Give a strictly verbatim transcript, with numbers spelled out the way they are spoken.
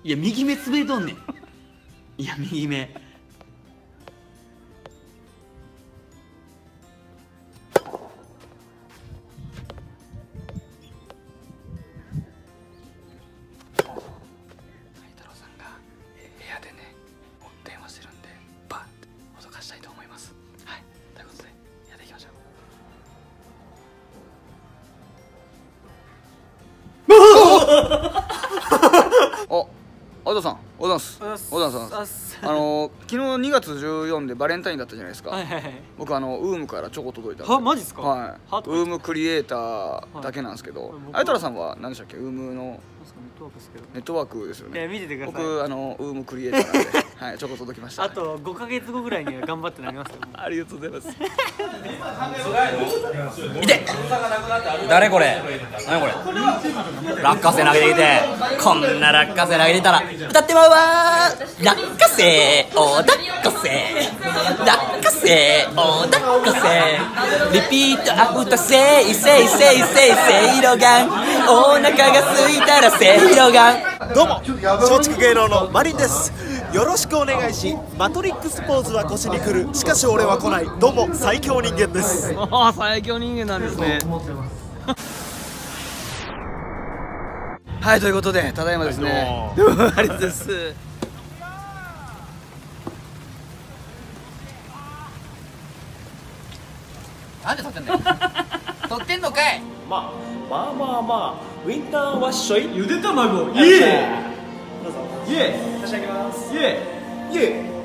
いや右目つぶれとんねん。いや右目あ、相田さん、おはようございます。おはようございます。あの昨日にがつじゅうよっかでバレンタインだったじゃないですか。僕あのウームからチョコ届いたんで。 は、マジですか？ はい。ウームクリエイターだけなんですけど、相太郎さんは何でしたっけ？ウームのネットワークですよね。 いや見ててください。 僕あのウームクリエイターなんで、はい、チョコ届きました。 あとごかげつごぐらいには頑張ってなりますよ。 ありがとうございます。 見て、誰これ、何これ、落花生投げてきて、こんな落花生投げてきたら歌ってまうわー。落花生おだっこせ、落花生おだっこせ、リピートアフターせいせいせいせいせいろがん、お腹が空いたらせいろがん。 どうも松竹芸能のマリンです。よろしくお願いし、マトリックスポーズは腰に来る、しかし俺は来ない。どうも最強人間です。 ああ、最強人間なんですね。はい、ということでただいまですね、どうもありがとうございます。なんで撮ってんだよ。撮ってんのかい。 まあまあまあまあウィンターワッショイゆで卵イエーイ、 どうぞ。 イエーイ、 差し上げます。 イエーイ、 イエーイ。